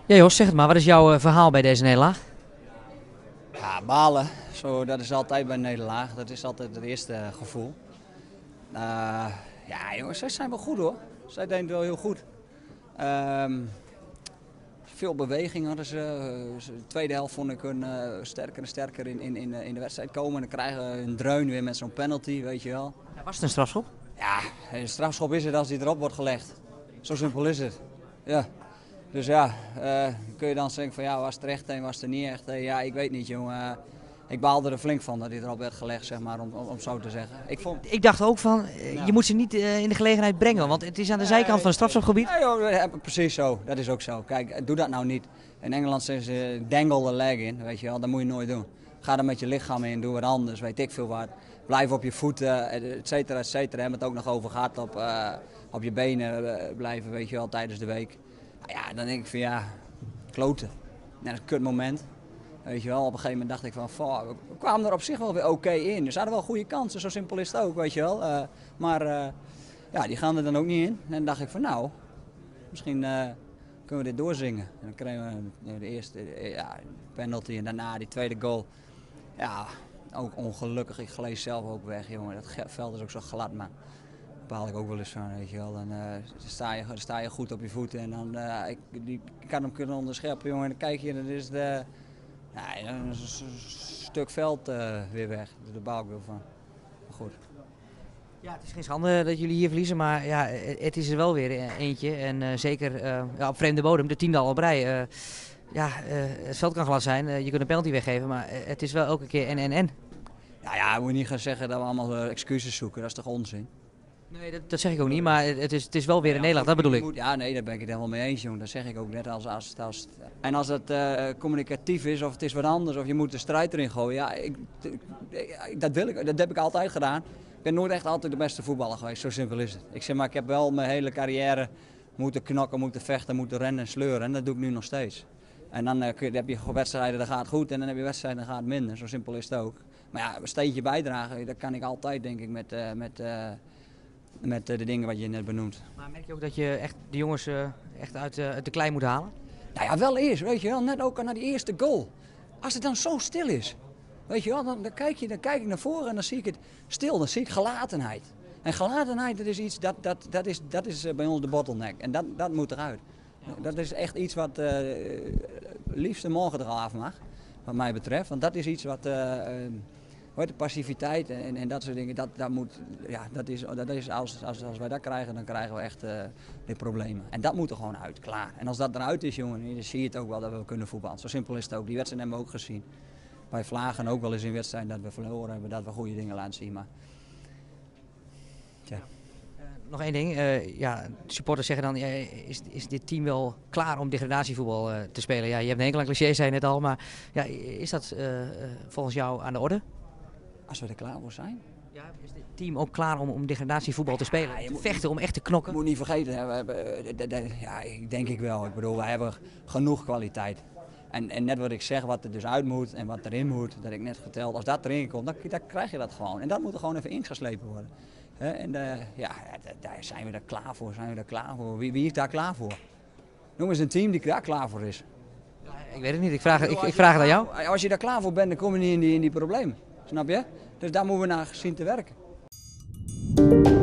Ja Jos, zeg het maar. Wat is jouw verhaal bij deze nederlaag? Ja, balen. Zo, dat is altijd bij een nederlaag. Dat is altijd het eerste gevoel. Ja, jongens, zij zijn wel goed hoor. Zij deden het wel heel goed. Ehm, Veel beweging hadden ze. De tweede helft vond ik hun sterker en sterker in de wedstrijd komen. En dan krijgen we een dreun weer met zo'n penalty, weet je wel. Ja, was het een strafschop? Ja, een strafschop is het als die erop wordt gelegd. Zo simpel is het. Ja. Dus ja, kun je dan zeggen van ja, was het er echt een, was het er niet echt een? Ja, ik weet niet jongen. Ik baalde er flink van dat hij erop werd gelegd, zeg maar, om zo te zeggen. Ik dacht ook van, Ja. je moet ze niet in de gelegenheid brengen, want het is aan de zijkant van het strafschopgebied. Ja, joh, precies zo. Dat is ook zo. Kijk, doe dat nou niet. In Engeland zeggen ze dangle the leg in, weet je wel. Dat moet je nooit doen. Ga er met je lichaam in, doe wat anders, weet ik veel wat. Blijf op je voeten, et cetera, et cetera. We hebben het ook nog over gehad op je benen blijven, weet je wel, tijdens de week. Nou ja, dan denk ik van ja, kloten. Net een kut moment. Weet je wel, op een gegeven moment dacht ik van, fuck, we kwamen er op zich wel weer oké in. Dus hadden wel goede kansen, zo simpel is het ook, weet je wel. Maar ja, die gaan er dan ook niet in. En dan dacht ik van nou, misschien kunnen we dit doorzingen. En dan kregen we de eerste penalty en daarna die tweede goal. Ja, ook ongelukkig. Ik gleed zelf ook weg, jongen. Dat veld is ook zo glad, maar daar baal ik ook wel eens van, weet je wel. Dan sta je goed op je voeten en dan ik kan hem kunnen onderscheppen, jongen. En dan kijk je en dan is de... Ja, een stuk veld weer weg. Daar baal ik wel van. Maar goed. Ja, het is geen schande dat jullie hier verliezen, maar ja, het is er wel weer eentje. En zeker ja, op vreemde bodem, de tiende al op rij. Ja, het veld kan glad zijn, je kunt een penalty weggeven, maar het is wel elke keer en. Nou ja, moet je niet gaan zeggen dat we allemaal excuses zoeken. Dat is toch onzin? Nee, dat zeg ik ook niet, maar het is wel weer een nederlaag, dat bedoel ik. Ja, nee, daar ben ik het helemaal mee eens, jongen. Dat zeg ik ook net. En als het communicatief is of het is wat anders of je moet de strijd erin gooien. Ja, dat wil ik. Dat heb ik altijd gedaan. Ik ben nooit echt altijd de beste voetballer geweest. Zo simpel is het. Ik zeg maar, ik heb wel mijn hele carrière moeten knokken, moeten vechten, moeten rennen en sleuren. En dat doe ik nu nog steeds. En dan heb je wedstrijden, dat gaat goed. En dan heb je wedstrijden, dat gaat het minder. Zo simpel is het ook. Maar ja, een steentje bijdragen, dat kan ik altijd, denk ik, met de dingen wat je net benoemt. Maar merk je ook dat je echt de jongens echt uit de klei moet halen? Nou ja, wel eerst, weet je wel. Net ook naar die eerste goal. Als het dan zo stil is, weet je wel, dan kijk ik naar voren en dan zie ik het stil. Dan zie ik gelatenheid. En gelatenheid, dat is iets, dat is bij ons de bottleneck. En dat moet eruit. Dat is echt iets wat liefst morgen er al af mag, wat mij betreft. Want dat is iets wat... de passiviteit en dat soort dingen, dat is als wij dat krijgen, dan krijgen we echt de problemen. En dat moet er gewoon uit, klaar. En als dat eruit is, jongen, dan zie je het ook wel dat we kunnen voetballen. Zo simpel is het ook. Die wedstrijd hebben we ook gezien. Wij vlagen ook wel eens in wedstrijden dat we verloren hebben, dat we goede dingen laten zien. Maar tja. Nog één ding, ja, de supporters zeggen dan, is dit team wel klaar om degradatievoetbal te spelen? Ja, je hebt een enkel cliché, zei je net al, maar ja, is dat volgens jou aan de orde? Als we er klaar voor zijn. Ja, is dit team ook klaar om degradatievoetbal te spelen? Ja, je te moet- vechten, om echt te knokken? Je moet niet vergeten, hè, we hebben, ja, denk ik wel. Ik bedoel, wij hebben genoeg kwaliteit. En net wat ik zeg, wat er dus uit moet en wat erin moet, dat ik net verteld, als dat erin komt, dan krijg je dat gewoon. En dat moet er gewoon even ingeslepen worden. En daar zijn we er klaar voor. Wie is daar klaar voor? Noem eens een team die daar klaar voor is. Ja, ik weet het niet, ik vraag het aan jou. Als je daar klaar voor bent, dan kom je niet in die problemen. Snap je? Dus daar moeten we naar zien te werken.